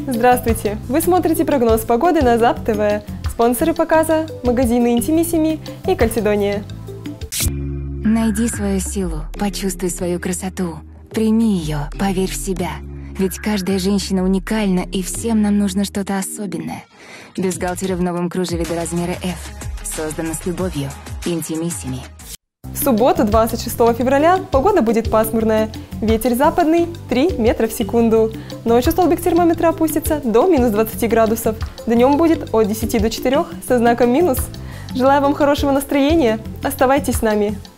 Здравствуйте! Вы смотрите прогноз погоды на ЗАП ТВ. Спонсоры показа – магазины Интимиссими и Кальцидония. Найди свою силу, почувствуй свою красоту. Прими ее, поверь в себя. Ведь каждая женщина уникальна, и всем нам нужно что-то особенное. Бюстгальтеры в новом кружеве до размера F. Создано с любовью. Интимиссими. В субботу, 26 февраля, погода будет пасмурная. Ветер западный 3 метра в секунду. Ночью столбик термометра опустится до минус 20 градусов. Днем будет от 10 до 4 со знаком минус. Желаю вам хорошего настроения. Оставайтесь с нами.